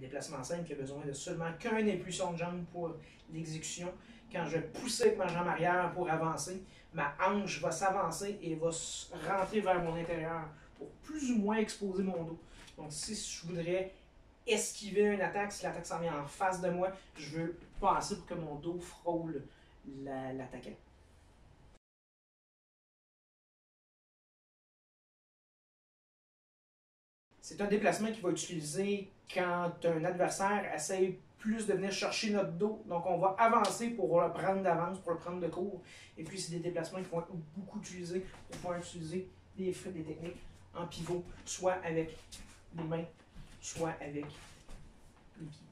déplacement simple qui a besoin de seulement qu'un impulsion de jambe pour l'exécution. Quand je vais pousser avec ma jambe arrière pour avancer, ma hanche va s'avancer et va rentrer vers mon intérieur pour plus ou moins exposer mon dos. Donc si je voudrais esquiver une attaque, si l'attaque s'en vient en face de moi, je veux passer pour que mon dos frôle l'attaquant. C'est un déplacement qui va utiliser quand un adversaire essaie plus de venir chercher notre dos. Donc, on va avancer pour le prendre d'avance, pour le prendre de court. Et puis, c'est des déplacements qui vont être beaucoup utilisés pour pouvoir utiliser des techniques en pivot, soit avec les mains, soit avec les pieds.